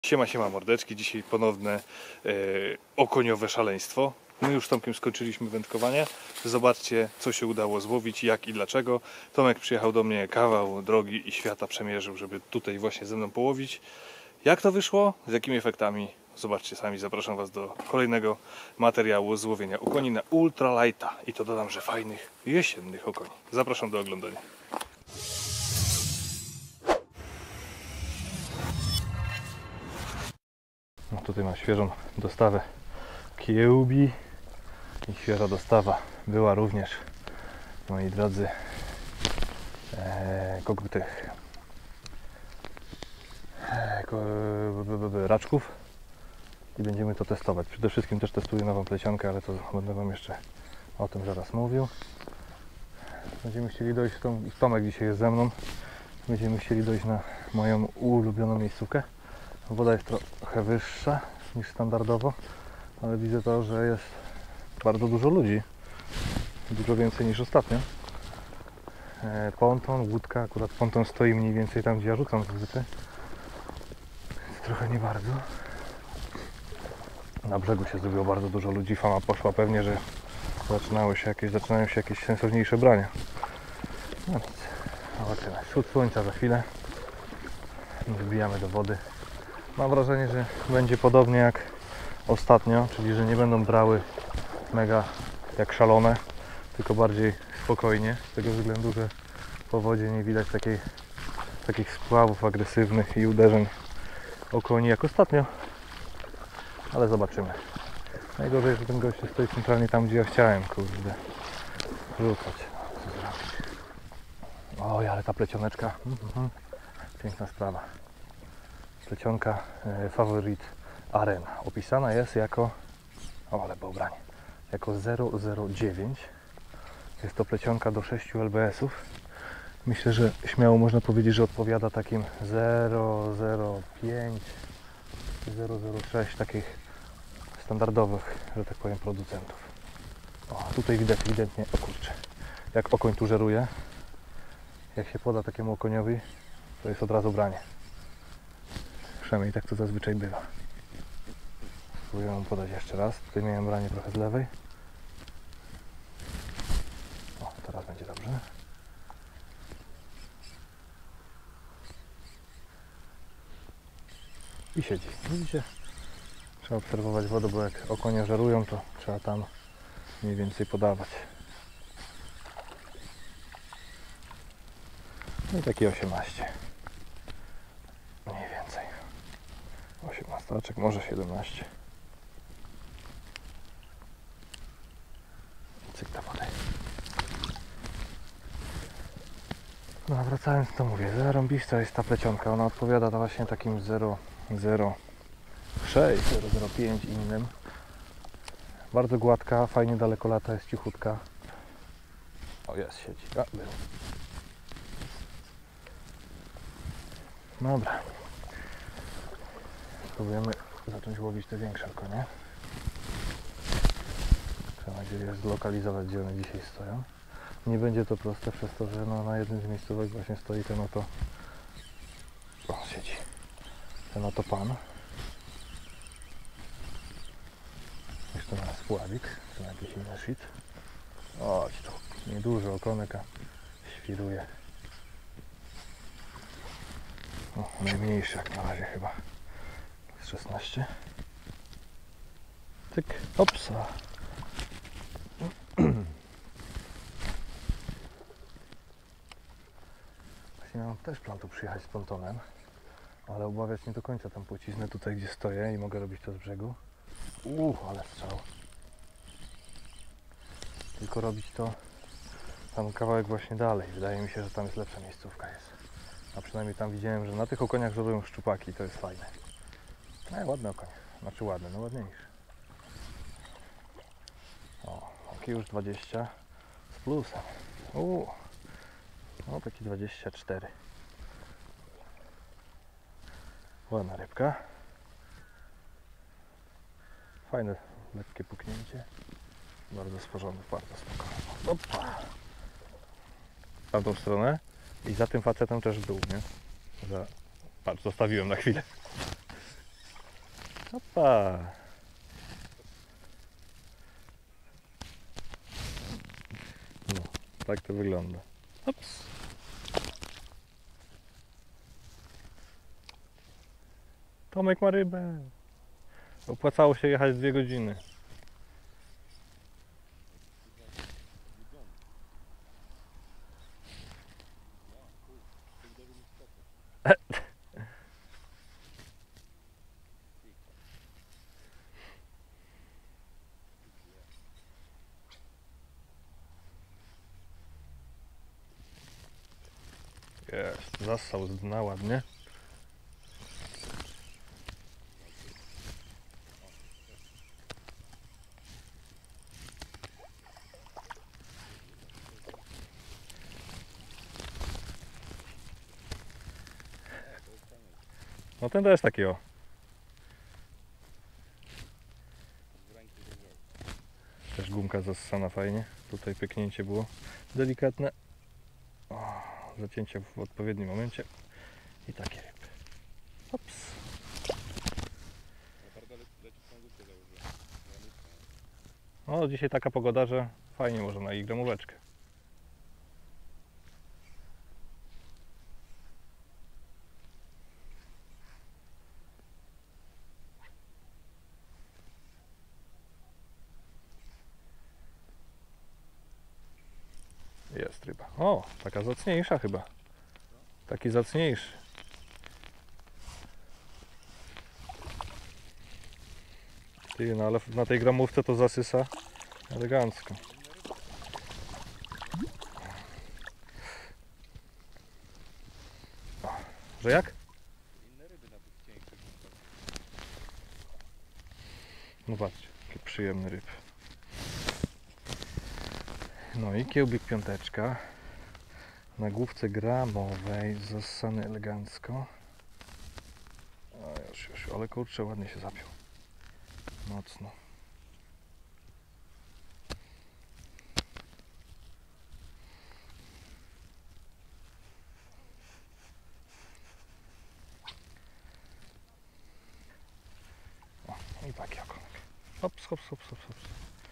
Siema mordeczki, dzisiaj ponowne okoniowe szaleństwo. My już z Tomkiem skończyliśmy wędkowanie. Zobaczcie, co się udało złowić, jak i dlaczego. Tomek przyjechał do mnie, kawał drogi i świata przemierzył, żeby tutaj właśnie ze mną połowić. Jak to wyszło? Z jakimi efektami? Zobaczcie sami, zapraszam Was do kolejnego materiału z łowienia okoni na ultralighta. I to dodam, że fajnych, jesiennych okoni. Zapraszam do oglądania. No tutaj mam świeżą dostawę kiełbi i świeża dostawa była również, moi drodzy, raczków i będziemy to testować. Przede wszystkim też testuję nową plecionkę, ale to będę Wam jeszcze o tym zaraz mówił. Będziemy chcieli dojść, Tomek dzisiaj jest ze mną, będziemy chcieli dojść na moją ulubioną miejscówkę. Woda jest trochę wyższa niż standardowo, ale widzę to, że jest bardzo dużo ludzi. Dużo więcej niż ostatnio. Ponton, łódka, akurat ponton stoi mniej więcej tam, gdzie ja rzucam zwykle. Jest trochę nie bardzo. Na brzegu się zrobiło bardzo dużo ludzi, fama poszła pewnie, że zaczynają się jakieś sensowniejsze brania. No nic, zobaczymy. Wschód słońca za chwilę. Wybijamy do wody. Mam wrażenie, że będzie podobnie jak ostatnio, czyli że nie będą brały mega jak szalone, tylko bardziej spokojnie, z tego względu, że po wodzie nie widać takich spławów agresywnych i uderzeń okoni jak ostatnio, ale zobaczymy. Najgorzej, że ten gościu stoi centralnie tam, gdzie ja chciałem, kurde, rzucać. Co zrobić? Oj, ale ta plecioneczka, piękna sprawa. Plecionka Favorite Arena. Opisana jest jako, ale pobranie, jako 009. Jest to plecionka do 6 lbs-ów. Myślę, że śmiało można powiedzieć, że odpowiada takim 005, 006 takich standardowych, że tak powiem, producentów. O, tutaj widać ewidentnie, o kurczę, jak okoń tu żeruje. Jak się poda takiemu okoniowi, to jest od razu branie. Przynajmniej tak to zazwyczaj bywa. Spróbuję podać jeszcze raz. Tutaj miałem branie trochę z lewej. O, teraz będzie dobrze. I siedzi. Widzicie? Trzeba obserwować wodę, bo jak okonie żerują, to trzeba tam mniej więcej podawać. No i taki 18. Mniej więcej. 18, może 17. Cyk do wody. No a wracając, to mówię, zarąbista jest ta plecionka. Ona odpowiada właśnie takim 006, 005 innym. Bardzo gładka, fajnie daleko lata, jest cichutka. O, jest, siedzi. A, był. Dobra. Spróbujemy zacząć łowić te większe okonie. Trzeba je zlokalizować, gdzie one dzisiaj stoją. Nie będzie to proste przez to, że no, na jednym z miejscówek właśnie stoi ten oto... O, siedzi. Ten oto pan. Jeszcze ma spławik, to jakiś inny shit. Chodź tu, nieduży okonek, a świruje. O, najmniejszy jak na razie chyba. 16. Tyk, opsa. Właśnie mam też plan tu przyjechać z pontonem, ale obawiać nie do końca tam płciznę tutaj, gdzie stoję i mogę robić to z brzegu. Ale strzał. Tylko robić to tam kawałek właśnie dalej. Wydaje mi się, że tam jest lepsza miejscówka jest. A przynajmniej tam widziałem, że na tych okoniach żerują szczupaki, to jest fajne. No ładny okoń. Znaczy ładny, no ładniejszy. O, taki już 20 z plusem. No taki 24. Ładna rybka. Fajne, lekkie puknięcie. Bardzo stworzony, bardzo spokojny. Opa! W tamtą stronę. I za tym facetem też był, nie? Patrz, zostawiłem na chwilę. Opa. No, tak to wygląda. Ups. Tomek ma rybę. Opłacało się jechać 2 godziny. Jest, zassał z dna ładnie. No ten też taki o. Też gumka zassana fajnie. Tutaj pyknięcie było delikatne. O, zacięcie w odpowiednim momencie. I takie ryby. Ops. No dzisiaj taka pogoda, że fajnie można na ich gramóweczkę. Jest ryba. O, taka zacniejsza chyba. Taki zacniejszy. Ty, no ale na tej gramówce to zasysa elegancko. O, że jak? No patrzcie, jaki przyjemny ryb. No i kiełbik piąteczka. Na główce gramowej, zassany elegancko. O, już, ale kurczę, ładnie się zapiął. Mocno. O, i taki okonek. Hops, hops, hops, hops, hops.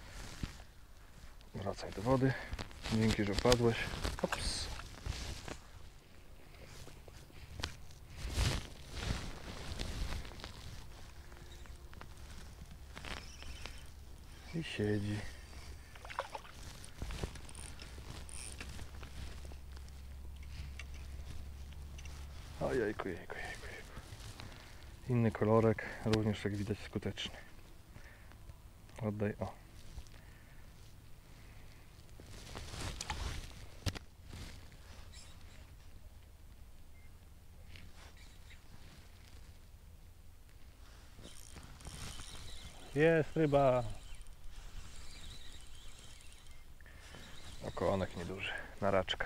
Wracaj do wody. Dzięki, że wpadłeś. Hops. I siedzi. Ojejku, jejku, jejku, jejku. Inny kolorek, również jak widać skuteczny. Oddaj, o. Jest ryba. Okonek nieduży, naraczka.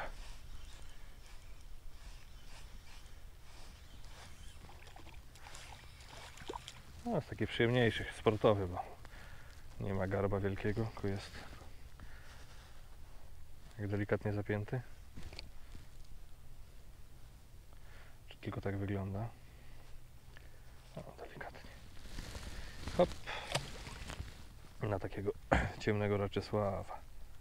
No, jest taki przyjemniejszy, sportowy, bo nie ma garba wielkiego, tylko jest jak delikatnie zapięty. Czy tylko tak wygląda? O, delikatnie. Hop. Na takiego ciemnego Raczesława.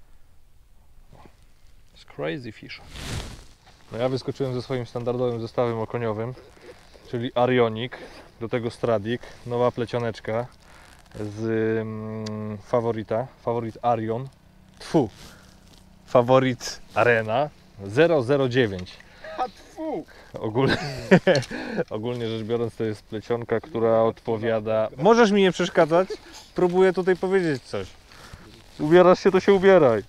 It's crazy fish. No ja wyskoczyłem ze swoim standardowym zestawem okoniowym, czyli Arionik, do tego Stradik, nowa plecioneczka z Favorit Arion, Favorit Arena 009. Ogólnie, ogólnie rzecz biorąc, to jest plecionka, która odpowiada... Możesz mi nie przeszkadzać? Próbuję tutaj powiedzieć coś. Ubierasz się, to się ubieraj.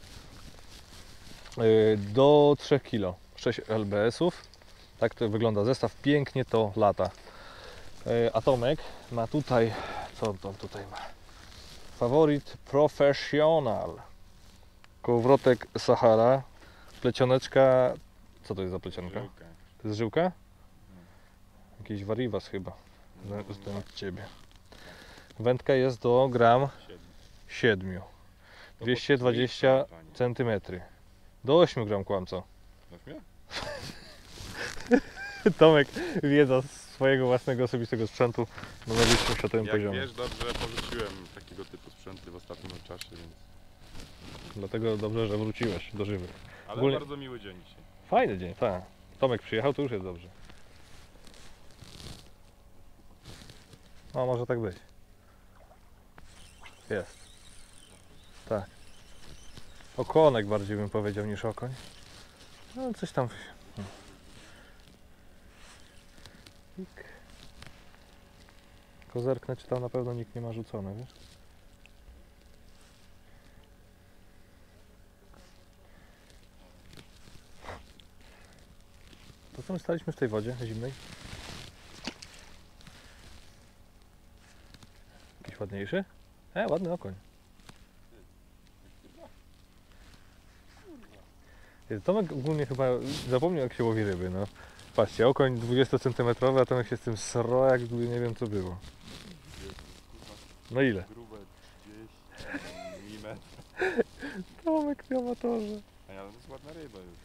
Do 3 kg, 6 LBS-ów. Tak to wygląda zestaw, pięknie to lata. Atomek ma tutaj, co on tutaj ma? Favorit Professional. Kołowrotek Sahara. Plecioneczka, co to jest za plecionka? Żyłka. To jest żyłka? Jakiś Varivas chyba. Zdałem od Ciebie. Wędka jest do gram 7. 220 cm. Do 8 gram, kłamco. Tomek, wiedza z twojego własnego osobistego sprzętu na najwyższym światowym Jak poziomie. wiesz, dobrze porzuciłem takiego typu sprzęty w ostatnim czasie, więc... Dlatego dobrze, że wróciłeś do żywych. Ale Ogólnie- bardzo miły dzień dzisiaj. Fajny dzień, tak. Tomek przyjechał, to już jest dobrze. No, może tak być. Jest. Tak. Okonek bardziej bym powiedział niż okoń. No, coś tam... Pik. Tylko zerknę, czy tam na pewno nikt nie ma rzucone, wiesz? To co my staliśmy w tej wodzie zimnej? Jakiś ładniejszy? Ładny okoń. Tomek ogólnie chyba zapomniał, jak się łowi ryby, no. Patrzcie, okoń 20 cm, a Tomek się z tym sro, jakby nie wiem co było. No ile? Grube 30 mm. Tomek, ty amatorze. A ja, to jest ładna ryba już.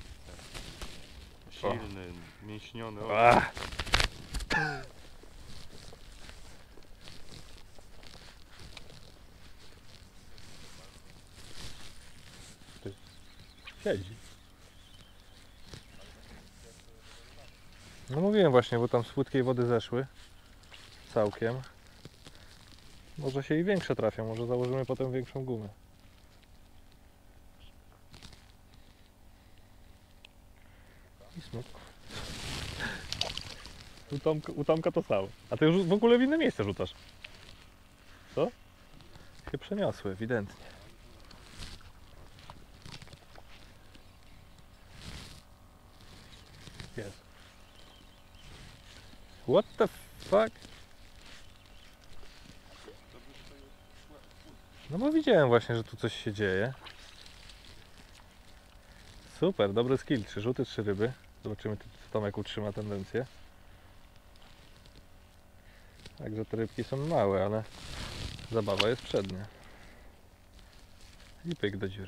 Silny, mięśniony. Ach. Siedzi. No mówiłem właśnie, bo tam z płytkiej wody zeszły. Całkiem. Może się i większe trafią, może założymy potem większą gumę. I smok. U Tomka to samo. A ty już w ogóle w inne miejsce rzucasz. Co? Się przeniosły, ewidentnie. Jest. What the fuck? No bo widziałem właśnie, że tu coś się dzieje. Super, dobry skill. 3 rzuty, 3 ryby. Zobaczymy, czy Tomek utrzyma tendencję. Także te rybki są małe, ale zabawa jest przednia. I pyk do dziury.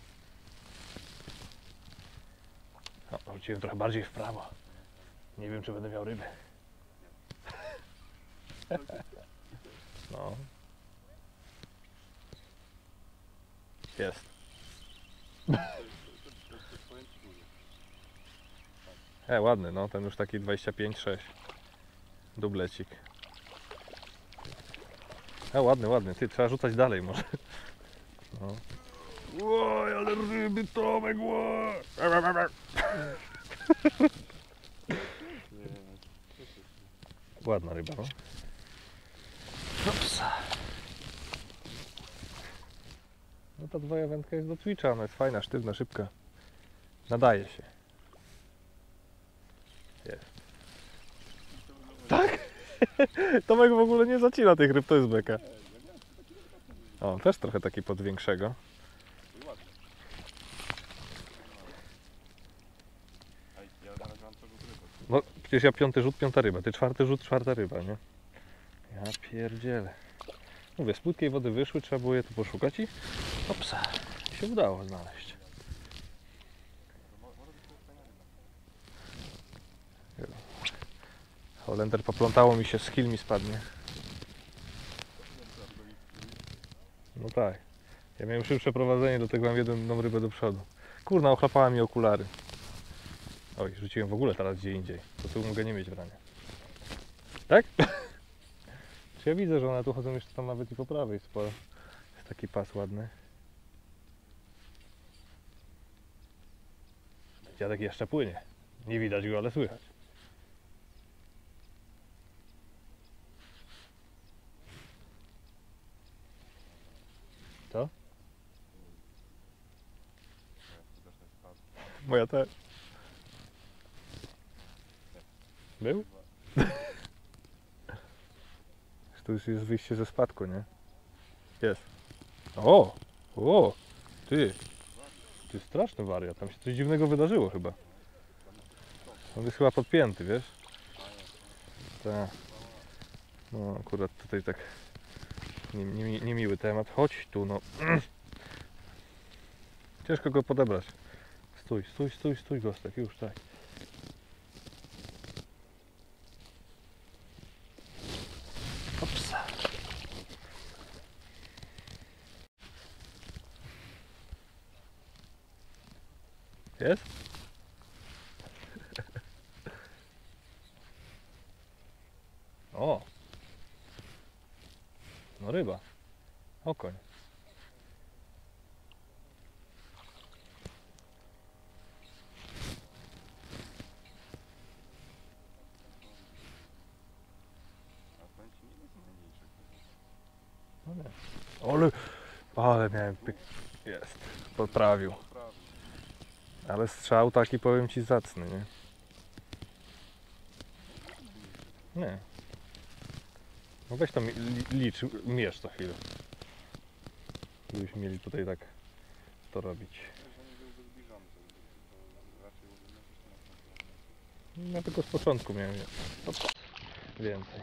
O, rzuciłem trochę bardziej w prawo. Nie wiem, czy będę miał ryby. No. Jest. Ładny, no, ten już taki 25-6. Dublecik. Ładny, ładny. Ty, trzeba rzucać dalej może. No. Łoj, ale ryby, Tomek, łoj! Ładna ryba, no. Ups. No ta twoja wędka jest do Twitcha, ona jest fajna, sztywna, szybka. Nadaje się. Jest. Tak? Tomek w ogóle nie zacina tych ryb, to jest beka. O, też trochę taki pod większego. No przecież ja 5. rzut, 5. ryba, ty 4. rzut, 4. ryba, nie? Ja pierdzielę. Mówię, z płytkiej wody wyszły, trzeba było je tu poszukać i opsa, się udało znaleźć. Holender poplątało mi się, skill mi spadnie. No tak. Ja miałem szybsze prowadzenie, dlatego mam jedną rybę do przodu. Kurna, ochlapała mi okulary. Oj, rzuciłem w ogóle teraz gdzie indziej. To tu mogę nie mieć brania. Tak? Czy ja widzę, że one tu chodzą jeszcze tam nawet i po prawej sporo. Jest taki pas ładny. Dziadek jeszcze płynie. Nie widać go, ale słychać. Co? Moja też. Był? To już jest wyjście ze spadku, nie? Jest. O! O! Ty! Ty straszny wariat, tam się coś dziwnego wydarzyło chyba. On jest chyba podpięty, wiesz? Tak. No akurat tutaj tak niemiły temat. Chodź tu, no. Ciężko go podebrać. Stój, stój, stój, stój, Gostek, już tak. Jest? O! No ryba. Okoń. A ten ci nie jest najmniejszy. No nie. Ale miałem Jest. Poprawił. Prawie. Ale strzał taki, powiem ci, zacny, nie? Nie. No weź to licz, mierz co chwilę. Gdybyśmy mieli tutaj tak to robić. Jeżeli byłby zbliżony, to raczej byłby na No tylko z początku miałem więcej.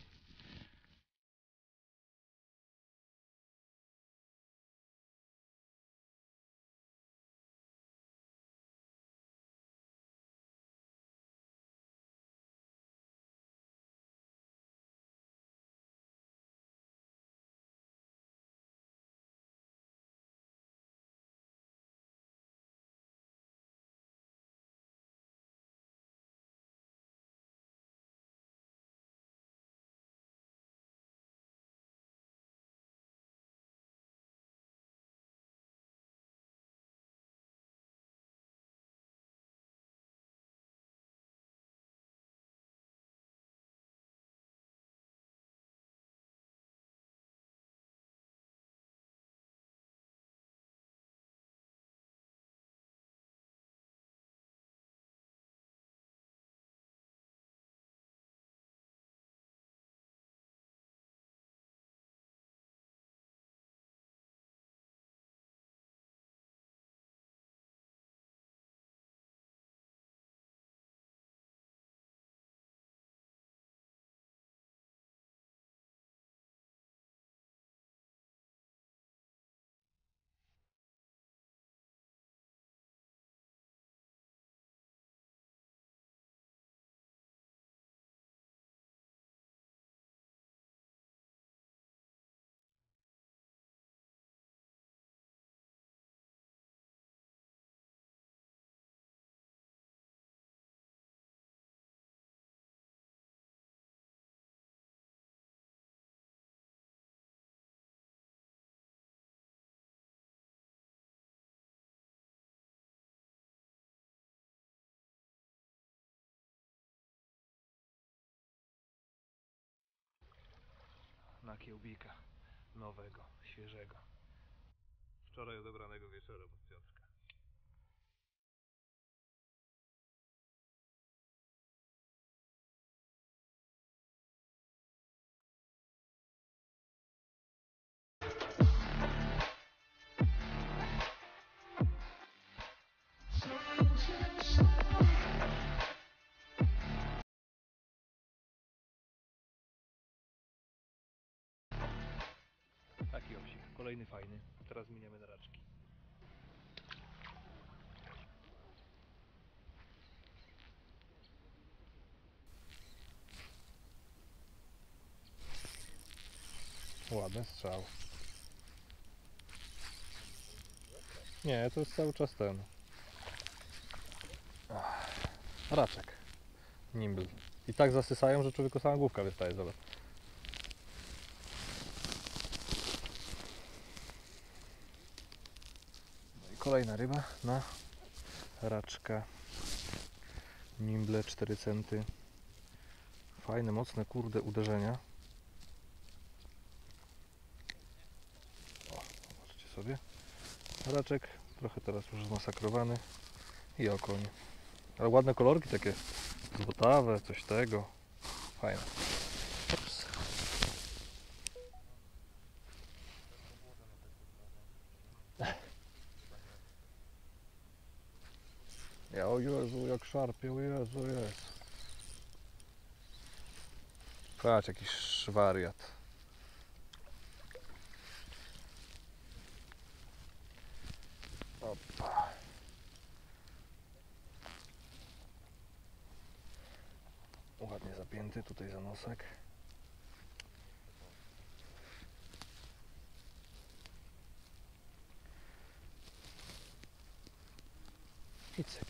Na kiełbika nowego, świeżego. Wczoraj odebranego wieczorem od Piotrka. Taki obsik, kolejny fajny. Teraz zmieniamy na raczki. Ładny strzał. Nie, to jest cały czas ten. Raczek. Nimble. I tak zasysają, że człowieku sama główka wystaje, zobacz. No i kolejna ryba na raczka. Nimble 4 centy. Fajne, mocne, kurde uderzenia. O, zobaczcie sobie. Raczek, trochę teraz już zmasakrowany. I okoń. Ale ładne kolorki takie złotawe, coś tego. Fajne. Ups. Ja, o Jezu, jak szarpie, o Jezu, jest. Patrz, jakiś wariat. Opa. Ładnie zapięty tutaj za nosek. I cyk.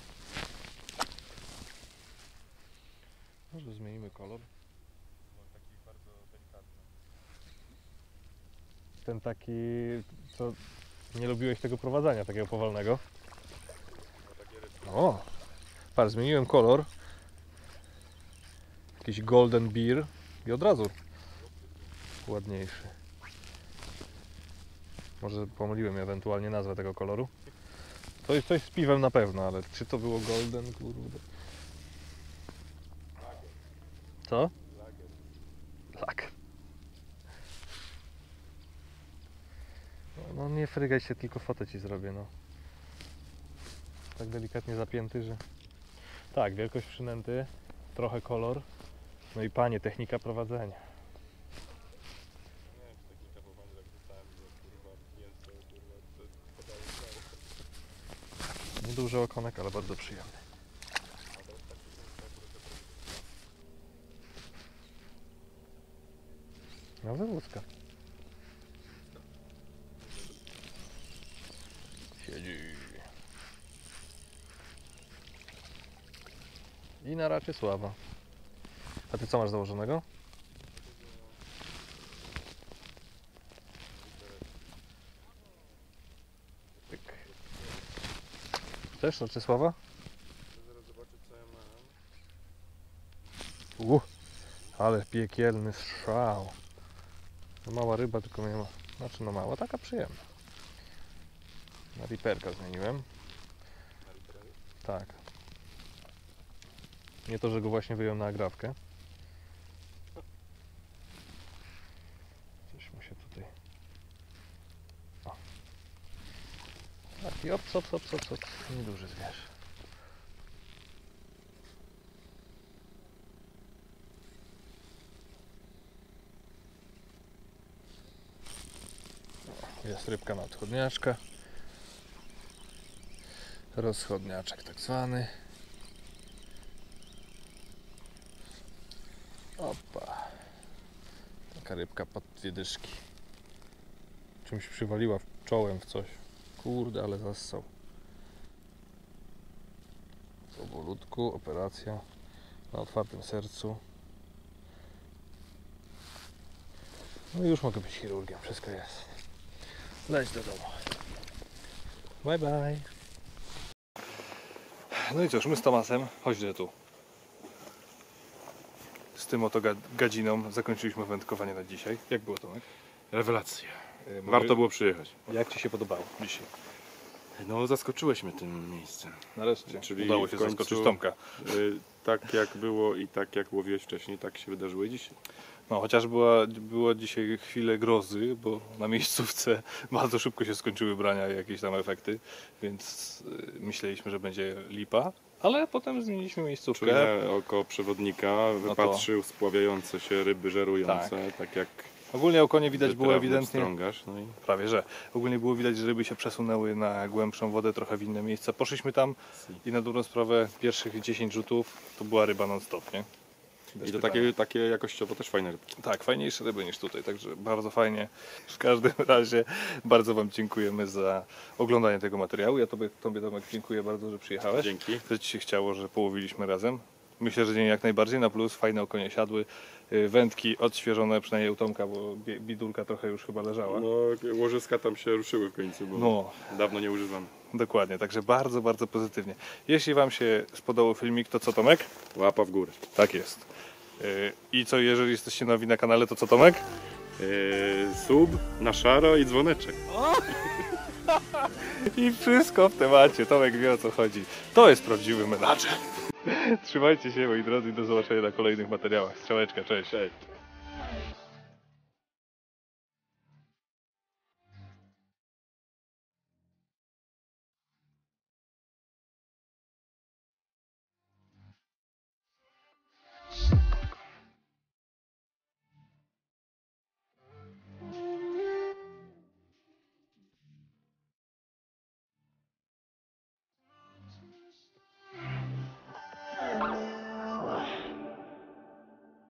Może zmienimy kolor. Taki bardzo delikatny. Ten taki, co nie lubiłeś tego prowadzenia, takiego powolnego. O! Patrz, zmieniłem kolor. Jakiś golden beer i od razu ładniejszy. Może pomyliłem ewentualnie nazwę tego koloru. To jest coś z piwem na pewno, ale czy to było golden, kurde? Co? Lager. No nie frygaj się, tylko fotę ci zrobię, no. Tak delikatnie zapięty, że... Tak, wielkość przynęty, trochę kolor, no i panie, technika prowadzenia. Nie wiem, czy technika poważnie tak rzucałem, że kurwa mięso, kurwa, to podało prawo. Nieduży okonek, ale bardzo przyjemny. No wywózka. Siedzi. I na racie sława. A ty co masz założonego? Pyk. Chcesz Raczysława? Zaraz zobaczyć, co ja mam. Ale piekielny strzał. No mała ryba, tylko nie ma. Znaczy no mała, taka przyjemna. Na riperka zmieniłem. Tak. Nie to, że go właśnie wyjąłem na agrawkę. Coś mu się tutaj... O. Taki ops. Nieduży zwierz. Jest rybka na odchodniaczka. Rozchodniaczek tak zwany. Opa. Taka rybka pod dwie dyszki. Czymś przywaliła czołem w coś. Kurde, ale zassał. Powolutku, operacja na otwartym sercu. No i już mogę być chirurgiem, wszystko jest. Leć do domu. Bye bye. No i cóż, my z Tomasem, chodź tu. Z tym oto gadziną zakończyliśmy wędkowanie na dzisiaj. Jak było, Tomek? Rewelacja. Warto było przyjechać Jak Ci się podobało dzisiaj? No, zaskoczyłeś mnie tym miejscem. Nareszcie. Czyli udało się w końcu- zaskoczyć Tomka. Tak jak było i tak jak łowiłeś wcześniej, tak się wydarzyło i dzisiaj. No, chociaż było dzisiaj chwilę grozy, bo na miejscówce bardzo szybko się skończyły brania i jakieś tam efekty, więc myśleliśmy, że będzie lipa, ale potem zmieniliśmy miejscówkę. Czujne oko przewodnika wypatrzył spławiające się ryby żerujące, tak jak Ogólnie okonie widać było wytrawny ewidentnie, pstrągarz, no i prawie że, ogólnie było widać, że ryby się przesunęły na głębszą wodę, trochę w inne miejsca. Poszliśmy tam i na dobrą sprawę pierwszych 10 rzutów to była ryba non-stop, nie? Bez I to pytania. takie jakościowo też fajne ryby. Tak, fajniejsze ryby niż tutaj, także bardzo fajnie. W każdym razie bardzo Wam dziękujemy za oglądanie tego materiału. Ja Tobie Tomek dziękuję bardzo, że przyjechałeś. Dzięki. Że Ci się chciało, że połowiliśmy razem. Myślę, że dzień jak najbardziej na plus, fajne okonie siadły, wędki odświeżone, przynajmniej u Tomka, bo bidulka trochę już chyba leżała. No, łożyska tam się ruszyły w końcu, bo No, dawno nie używam. dokładnie, także bardzo, bardzo pozytywnie. Jeśli Wam się spodobał filmik, to co, Tomek? Łapa w górę. Tak jest. I co, jeżeli jesteście nowi na kanale, to co, Tomek? Sub na szaro i dzwoneczek. I wszystko w temacie. Tomek wie, o co chodzi. To jest prawdziwy menadżer. Trzymajcie się, moi drodzy, i do zobaczenia na kolejnych materiałach. Strzałeczka, cześć. Cześć.